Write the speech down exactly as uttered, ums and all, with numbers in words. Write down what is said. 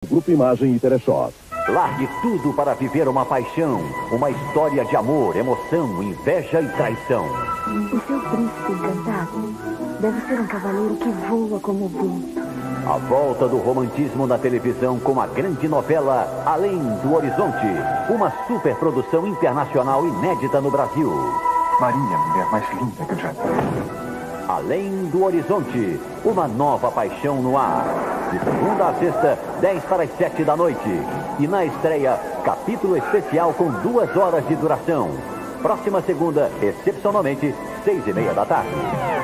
Grupo Imagem e Teleshop. Largue tudo para viver uma paixão, uma história de amor, emoção, inveja e traição. O seu príncipe encantado deve ser um cavaleiro que voa como o vento. A volta do romantismo na televisão com a grande novela Além do Horizonte. Uma superprodução internacional inédita no Brasil. Maria, a mulher mais linda que eu já vi. Além do Horizonte, uma nova paixão no ar. De segunda a sexta, dez para as sete da noite. E na estreia, capítulo especial com duas horas de duração. Próxima segunda, excepcionalmente, seis e meia da tarde.